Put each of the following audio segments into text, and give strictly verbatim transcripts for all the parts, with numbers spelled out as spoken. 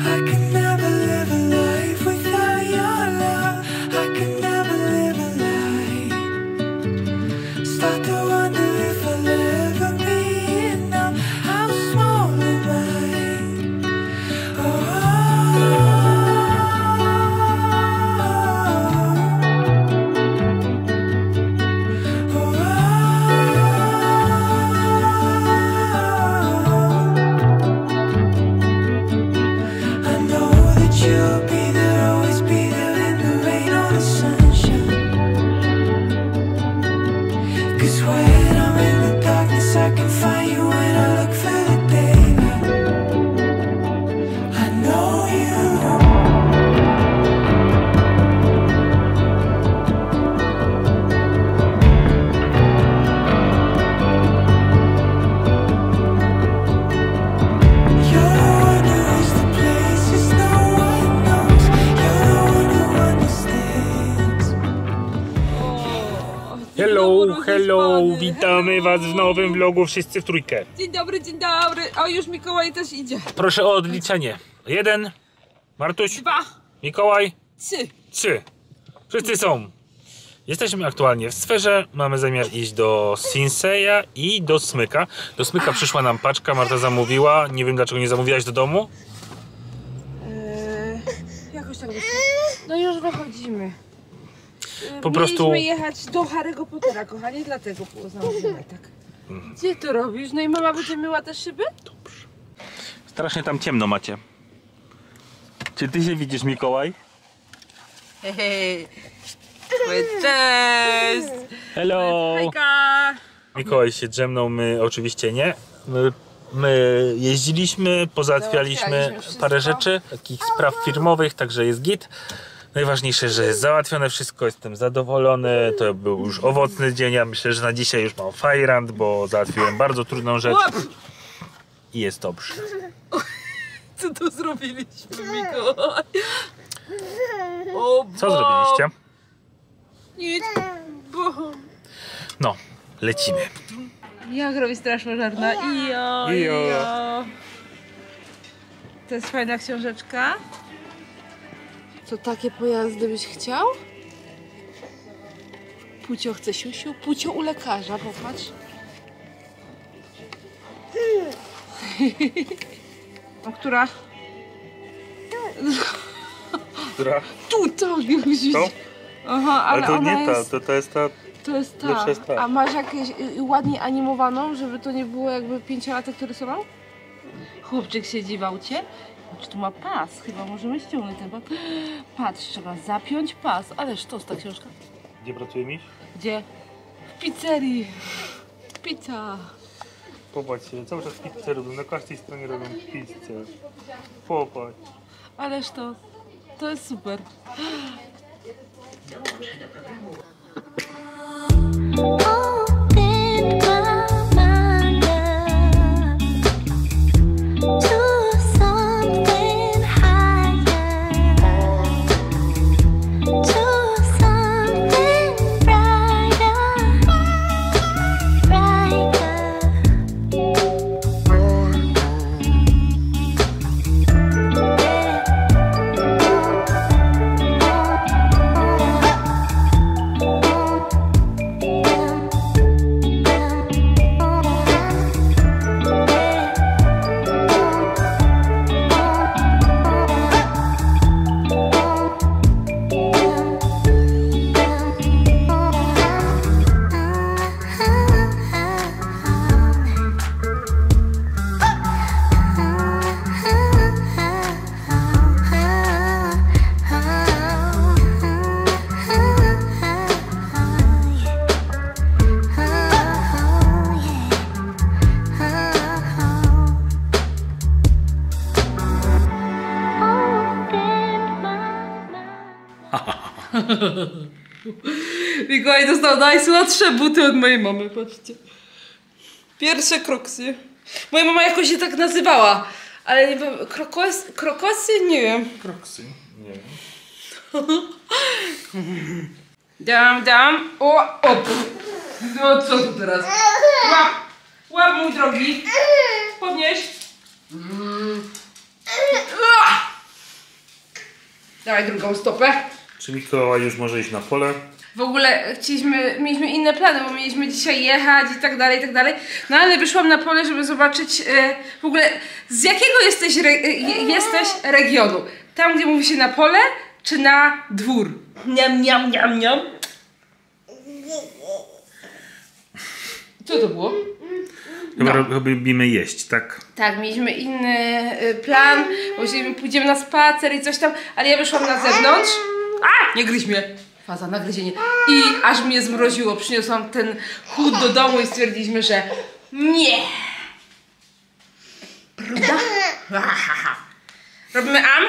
Hello, hello, witamy was w nowym vlogu, wszyscy w trójkę. Dzień dobry, dzień dobry. O, już Mikołaj też idzie. Proszę o odliczenie. Jeden, Martuś, dwa, Mikołaj, trzy. trzy. Wszyscy są. Jesteśmy aktualnie w sferze, mamy zamiar iść do Sinseya i do Smyka. Do Smyka przyszła nam paczka, Marta zamówiła, nie wiem dlaczego nie zamówiłaś do domu. Eee, jakoś tak wyszło. No już wychodzimy. Po prostu... Mieliśmy jechać do Harry'ego Pottera, kochanie, dlatego było zamówione tak. Gdzie to robisz? No i mama będzie myła te szyby? Dobrze. Strasznie tam ciemno macie. Czy ty się widzisz, Mikołaj? Hej, cześć! Hello! Hejka! Mikołaj się drzemnął, my oczywiście nie. My, my jeździliśmy, pozałatwialiśmy parę rzeczy, takich spraw firmowych, także jest git. Najważniejsze, że jest załatwione wszystko, jestem zadowolony, to był już owocny dzień, ja myślę, że na dzisiaj już mam fajrant, bo załatwiłem bardzo trudną rzecz i jest dobrze. Co tu zrobiliśmy, Mikołaj? O, Co zrobiliście? Nic, bo... No, lecimy. Jak robi straż pożarna? Ijo, Ijo. ijo. To jest fajna książeczka. Co, takie pojazdy byś chciał? Pucio chce siusiu? Pucio u lekarza, popatrz. A która? Która? Tu, to, już. To? Aha, ale, Ale to ona nie ta, jest... to, to jest ta... To jest ta. Lepsza jest ta. A masz jakieś y, ładnie animowaną, żeby to nie było jakby pięciolatek, który rysował? Chłopczyk siedzi w aucie. Czy tu ma pas? Chyba możemy ściągnąć ten pas. Patrz, trzeba zapiąć pas. Ależ to jest ta książka. Gdzie pracuje miś? Gdzie? W pizzerii. Pizza. Popatrzcie, cały czas pizzę robią, na każdej stronie robią pizzę. Popatrz. Ależ to. To jest super. Mikołaj dostał najsłodsze buty od mojej mamy, patrzcie. Pierwsze kroksy. Moja mama jakoś się tak nazywała, ale nie wiem, krokos, krokosy? Nie wiem. Kroksy? Nie wiem. Dam, dam. O, o. No co tu teraz? Łap, łap mój drogi. Podnieś. Dawaj drugą stopę. Czy Mikołaj już może iść na pole? W ogóle chcieliśmy, mieliśmy inne plany, bo mieliśmy dzisiaj jechać i tak dalej, i tak dalej. No ale wyszłam na pole, żeby zobaczyć e, w ogóle z jakiego jesteś, re, e, jesteś regionu. Tam, gdzie mówi się na pole, czy na dwór? Niam, niam, niam, niam. Co to było? Chyba no. Lubimy jeść, tak? Tak, mieliśmy inny y, plan, bo pójdziemy na spacer i coś tam, ale ja wyszłam na zewnątrz. A! Nie gryź mnie! Faza, nagryzienie. I aż mnie zmroziło. Przyniosłam ten chód do domu i stwierdziliśmy, że nie! Prawda? Robimy am?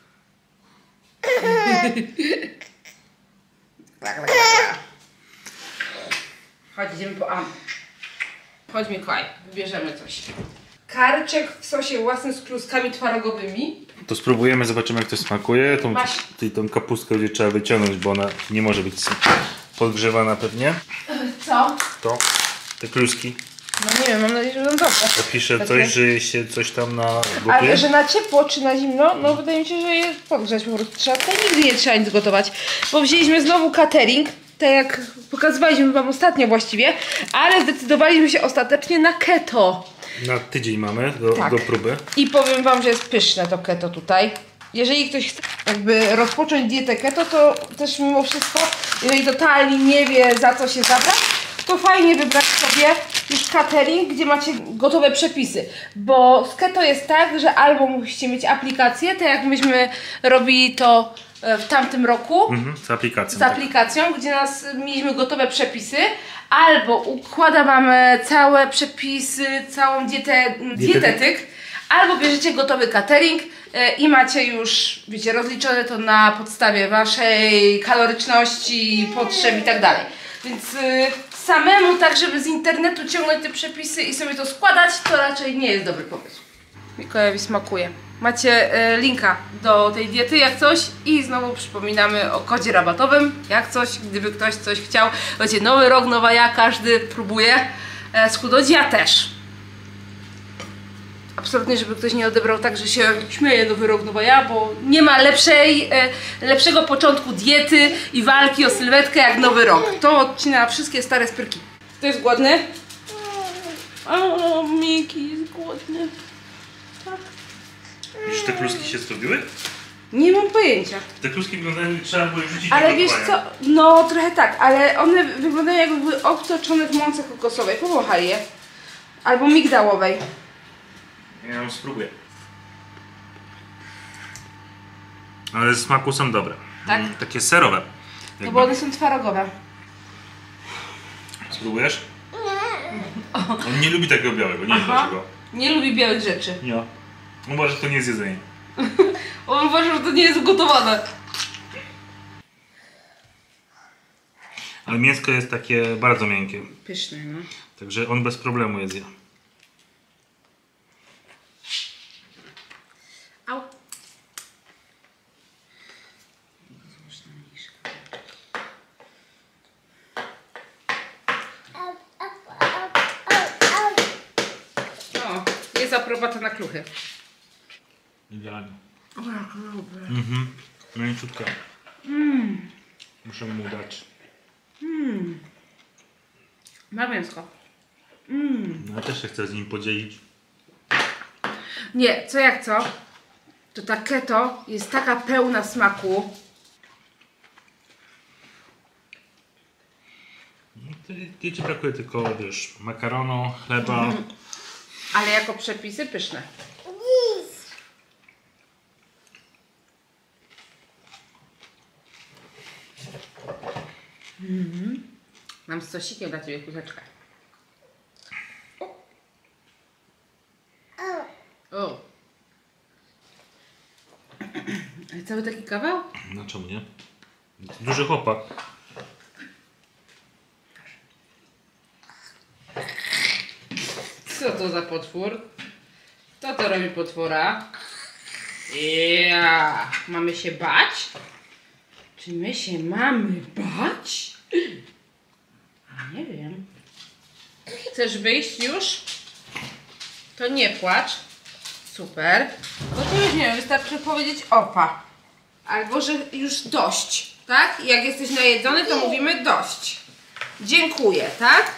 Chodź, idziemy po am. Chodź Mikołaj, wybierzemy coś. Karczek w sosie własnym z kluskami twarogowymi. To spróbujemy, zobaczymy jak to smakuje. Tą, Masz. ty, tą kapustkę będzie trzeba wyciągnąć, bo ona nie może być podgrzewana pewnie. Co? To, te kluski. No nie wiem, mam nadzieję, że będą dobre. Pisze Takie... coś, że się coś tam na gotuje? Ale że na ciepło czy na zimno? No wydaje mi się, że je podgrzać po prostu trzeba. Tutaj nigdy nie trzeba nic gotować. Bo wzięliśmy znowu catering, tak jak pokazywaliśmy wam ostatnio właściwie, ale zdecydowaliśmy się ostatecznie na keto. Na tydzień mamy do, tak. do próby. I powiem wam, że jest pyszne to keto tutaj. Jeżeli ktoś chce jakby rozpocząć dietę keto, to też mimo wszystko, jeżeli totalnie nie wie za co się zabrać, to fajnie wybrać sobie już catering, gdzie macie gotowe przepisy. Bo z keto jest tak, że albo musicie mieć aplikację, tak jak myśmy robili to w tamtym roku. Mhm, z aplikacją. Z aplikacją, tak. Gdzie nas mieliśmy gotowe przepisy. Albo układa mamy całe przepisy, całą dietę, dietetyk. Albo bierzecie gotowy catering yy, i macie już, wiecie, rozliczone to na podstawie waszej kaloryczności, potrzeb i tak dalej. Więc yy, samemu tak, żeby z internetu ciągnąć te przepisy i sobie to składać, to raczej nie jest dobry pomysł. Mikołajowi smakuje. Macie yy, linka do tej diety jak coś i znowu przypominamy o kodzie rabatowym, jak coś, gdyby ktoś coś chciał. Wiecie, nowy rok, nowa ja, każdy próbuje yy, schudnąć, ja też. Absolutnie, żeby ktoś nie odebrał tak, że się śmieje nowy rok, nowa ja, bo nie ma lepszej, e, lepszego początku diety i walki o sylwetkę jak nowy rok. To odcina wszystkie stare spyrki. Kto jest głodny? O, Miki jest głodny. Tak. Już te kluski się zrobiły? Nie mam pojęcia. Te kluski wyglądają, trzeba było rzucić. Ale wiesz co, no trochę tak, ale one wyglądają jakby były obtoczone w mące kokosowej. Powąchaj je. Albo migdałowej. Ja ją spróbuję. Ale z smaku są dobre. Tak? Mm, takie serowe. No bo one są twarogowe. Spróbujesz? Nie. On nie lubi takiego białego, nie wiem dlaczego. Nie lubi białych rzeczy. Nie. On uważa, że to nie jest jedzenie. On uważa, że to nie jest ugotowane. Ale mięsko jest takie bardzo miękkie. Pyszne, no. Także on bez problemu je zje. Au. O, jest aprobata na kluchy. Idealnie. O, jak lubię. Mhm. Mięciutka. Mm. Muszę mu dać. Mm. Ma mięsko. Mm. No, ja też się chcę z nim podzielić. Nie, co jak co, to ta keto jest taka pełna smaku. No, ty ci brakuje tylko, wiesz, makaronu, chleba. Mm. Ale jako przepisy pyszne. Mm. Mam z sosikiem dla ciebie kuzeczkę. O. Ale cały taki kawał? No czemu nie? Duży chłopak. Co to za potwór? Kto to robi potwora? Ja. Mamy się bać? Czy my się mamy bać? Nie wiem. Chcesz wyjść już? To nie płacz. Super. Bo to już nie wiem, wystarczy powiedzieć opa. Albo, że już dość, tak? Jak jesteś najedzony, to mówimy dość. Dziękuję, tak?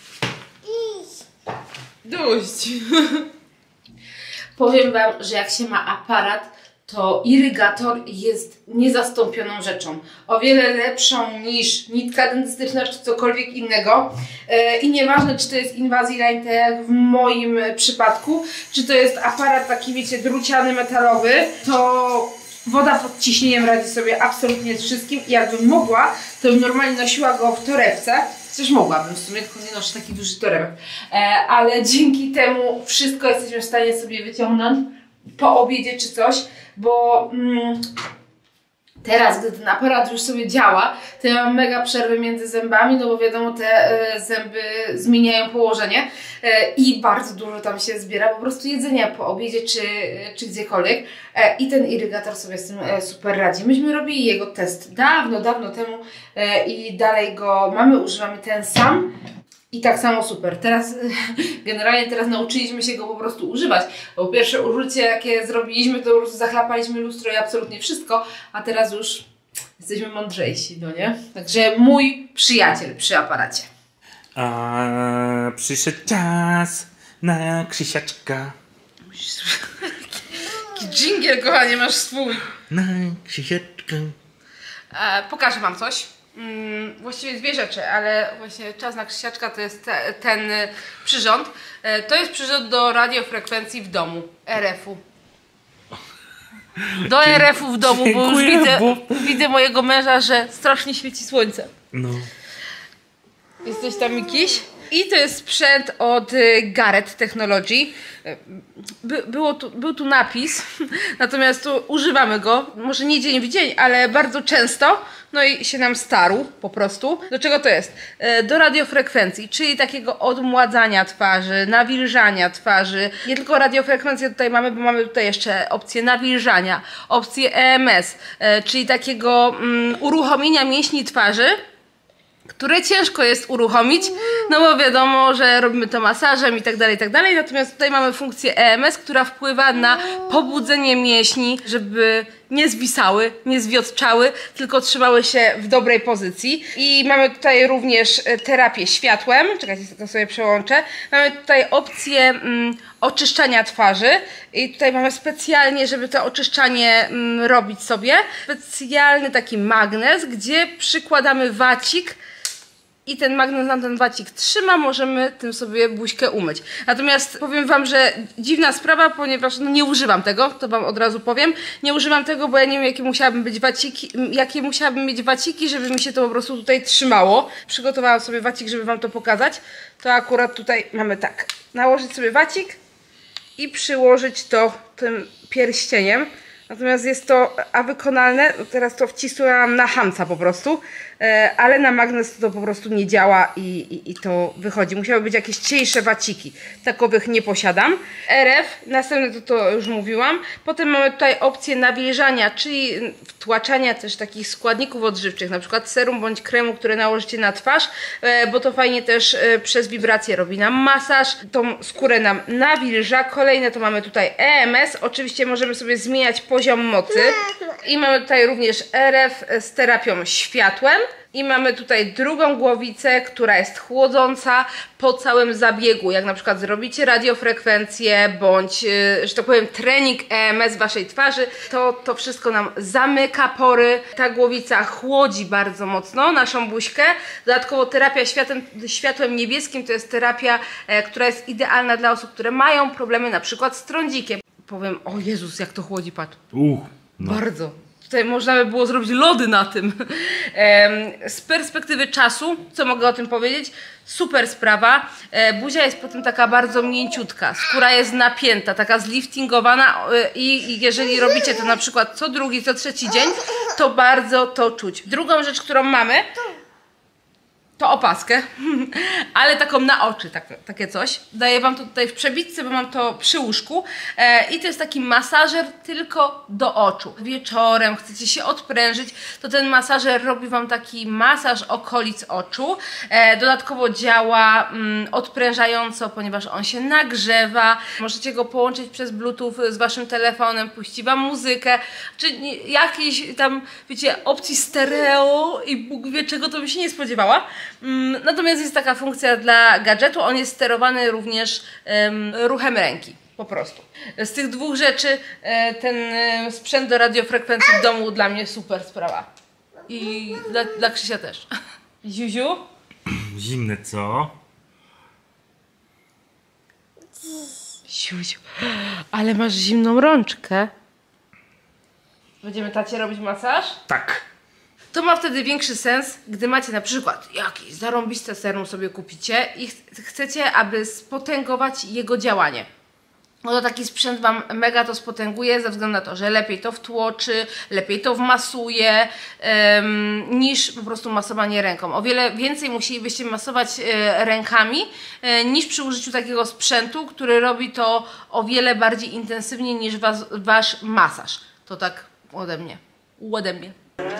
Dość. Powiem wam, że jak się ma aparat, to irygator jest niezastąpioną rzeczą. O wiele lepszą niż nitka dentystyczna czy cokolwiek innego. Yy, I nieważne, czy to jest Invisalign, tak jak w moim przypadku, czy to jest aparat taki, wiecie, druciany, metalowy, to woda pod ciśnieniem radzi sobie absolutnie z wszystkim. I jakbym mogła, to bym normalnie nosiła go w torebce. Coś mogłabym w sumie, tylko nie noszę taki duży torebek. E, ale dzięki temu wszystko jesteśmy w stanie sobie wyciągnąć po obiedzie czy coś, bo mm, teraz, gdy ten aparat już sobie działa, to ja mam mega przerwy między zębami, no bo wiadomo, te e, zęby zmieniają położenie e, i bardzo dużo tam się zbiera po prostu jedzenia po obiedzie czy, czy gdziekolwiek e, i ten irygator sobie z tym e, super radzi. Myśmy robili jego test dawno, dawno temu e, i dalej go mamy, używamy ten sam. I tak samo super. Teraz, generalnie teraz nauczyliśmy się go po prostu używać. Bo pierwsze użycie, jakie zrobiliśmy, to po prostu zachlapaliśmy lustro i absolutnie wszystko, a teraz już jesteśmy mądrzejsi, no nie? Także mój przyjaciel przy aparacie. A przyszedł czas na Krzysiaczka. Jaki dżingiel, kochanie, masz swój. Na Krzysiaczka. E, pokażę wam coś. Hmm, właściwie dwie rzeczy, ale właśnie czas na Krzysiaczka to jest te, ten y, przyrząd. E, to jest przyrząd do radiofrekwencji w domu, R F-u. Do R F-u w domu, bo już widzę, bo... widzę mojego męża, że strasznie świeci słońce. No. Jesteś tam jakiś? I to jest sprzęt od y, Garrett Technology. By, było tu, był tu napis, natomiast tu używamy go, może nie dzień w dzień, ale bardzo często. No i się nam starł po prostu. Do czego to jest? E, do radiofrekwencji, czyli takiego odmładzania twarzy, nawilżania twarzy. Nie tylko radiofrekwencję tutaj mamy, bo mamy tutaj jeszcze opcję nawilżania, opcję E M S, e, czyli takiego mm, uruchomienia mięśni twarzy, które ciężko jest uruchomić, no bo wiadomo, że robimy to masażem i tak dalej, i tak dalej. Natomiast tutaj mamy funkcję E M S, która wpływa na pobudzenie mięśni, żeby nie zwisały, nie zwiotczały, tylko trzymały się w dobrej pozycji. I mamy tutaj również terapię światłem. Czekajcie, to sobie przełączę. Mamy tutaj opcję mm, oczyszczania twarzy i tutaj mamy specjalnie, żeby to oczyszczanie mm, robić sobie, specjalny taki magnes, gdzie przykładamy wacik i ten magnes nam ten wacik trzyma, możemy tym sobie buźkę umyć. Natomiast powiem wam, że dziwna sprawa, ponieważ no nie używam tego, to wam od razu powiem. Nie używam tego, bo ja nie wiem, jakie musiałabym być waciki, jakie musiałabym mieć waciki, żeby mi się to po prostu tutaj trzymało. Przygotowałam sobie wacik, żeby wam to pokazać. To akurat tutaj mamy tak. Nałożyć sobie wacik i przyłożyć to tym pierścieniem. Natomiast jest to a wykonalne, teraz to wcisnęłam na hamca po prostu, e, ale na magnes to po prostu nie działa i, i, i to wychodzi. Musiały być jakieś cieńsze waciki, takowych nie posiadam. R F, następne to, to już mówiłam. Potem mamy tutaj opcję nawilżania, czyli wtłaczania też takich składników odżywczych, na przykład serum bądź kremu, które nałożycie na twarz, e, bo to fajnie też e, przez wibrację robi nam masaż, tą skórę nam nawilża. Kolejne to mamy tutaj E M S, oczywiście możemy sobie zmieniać poziom mocy i mamy tutaj również R F z terapią światłem i mamy tutaj drugą głowicę, która jest chłodząca po całym zabiegu, jak na przykład zrobicie radiofrekwencję bądź, że tak powiem, trening E M S waszej twarzy, to to wszystko nam zamyka pory. Ta głowica chłodzi bardzo mocno naszą buźkę. Dodatkowo terapia światłem, światłem niebieskim to jest terapia, e, która jest idealna dla osób, które mają problemy na przykład z trądzikiem. Powiem, o Jezus, jak to chłodzi, patrz. Uh, no. Bardzo. Tutaj można by było zrobić lody na tym. Z perspektywy czasu, co mogę o tym powiedzieć? Super sprawa. Buzia jest potem taka bardzo mięciutka. Skóra jest napięta, taka zliftingowana i jeżeli robicie to na przykład co drugi, co trzeci dzień, to bardzo to czuć. Drugą rzecz, którą mamy, to opaskę, ale taką na oczy, tak, takie coś. Daję wam to tutaj w przebitce, bo mam to przy łóżku. E, I to jest taki masażer tylko do oczu. Wieczorem chcecie się odprężyć, to ten masażer robi wam taki masaż okolic oczu. E, dodatkowo działa mm, odprężająco, ponieważ on się nagrzewa. Możecie go połączyć przez bluetooth z waszym telefonem, puści wam muzykę, czy nie, jakieś tam, wiecie, opcji stereo i Bóg wie czego, to bym się nie spodziewała. Mm, natomiast jest taka funkcja dla gadżetu, on jest sterowany również um, ruchem ręki. Po prostu. Z tych dwóch rzeczy e, ten e, sprzęt do radiofrekwencji w domu dla mnie super sprawa. I dla, dla Krzysia też. Ziuziu? Zimne co? Ziuziu, ale masz zimną rączkę. Będziemy tacie robić masaż? Tak. To ma wtedy większy sens, gdy macie na przykład jakieś zarąbiste serum sobie kupicie i ch chcecie, aby spotęgować jego działanie. No to taki sprzęt wam mega to spotęguje ze względu na to, że lepiej to wtłoczy, lepiej to wmasuje um, niż po prostu masowanie ręką. O wiele więcej musielibyście masować e, rękami e, niż przy użyciu takiego sprzętu, który robi to o wiele bardziej intensywnie niż was, wasz masaż. To tak ode mnie. Ode mnie.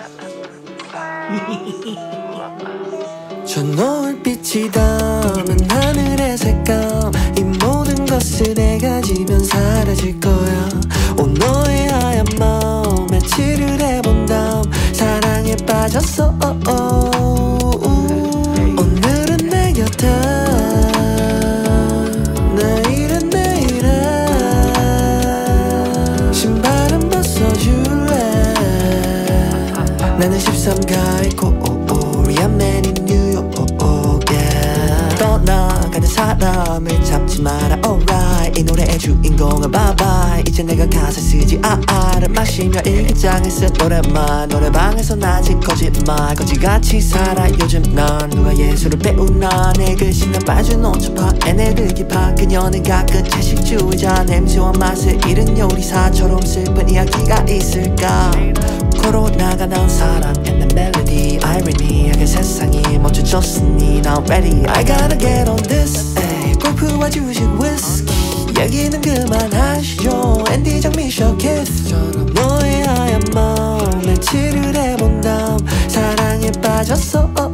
저 노을빛이 닿으면 하늘의 색감 이 모든 것을 내가 지면 사라질 거야 온 너의 하얀 마음에 칠을 해본 다음 사랑에 빠졌어 오늘은 내 곁에 내일은 내일에 신발은 벗어줄래 나는 십삼 가의 코리안 맨인 떠나가는 사람을 잡지 마라 alright 이 노래의 주인공은 bye bye 이제 내가 가사 쓰지 아아를 마시며 일기장에 쓴 노래만 노래방에서 아직 거짓말 거지같이 살아 요즘 난 누가 예술을 배우나 내 글씨 난 빠져놓은 척파 에네르기 파 그녀는 가끔 채식주의자 냄새와 맛을 잃은 요리사처럼 슬픈 이야기가 있을까 코로나가 난 사랑 and the melody irony하게 세상이 멈춰졌으니 now I'm ready I gotta get on this 골프와 주식 위스키 얘기는 그만하시죠 앤디 장미셔 키스처럼 너의 하얀 마음에 칠을 해본 다음 사랑에 빠졌어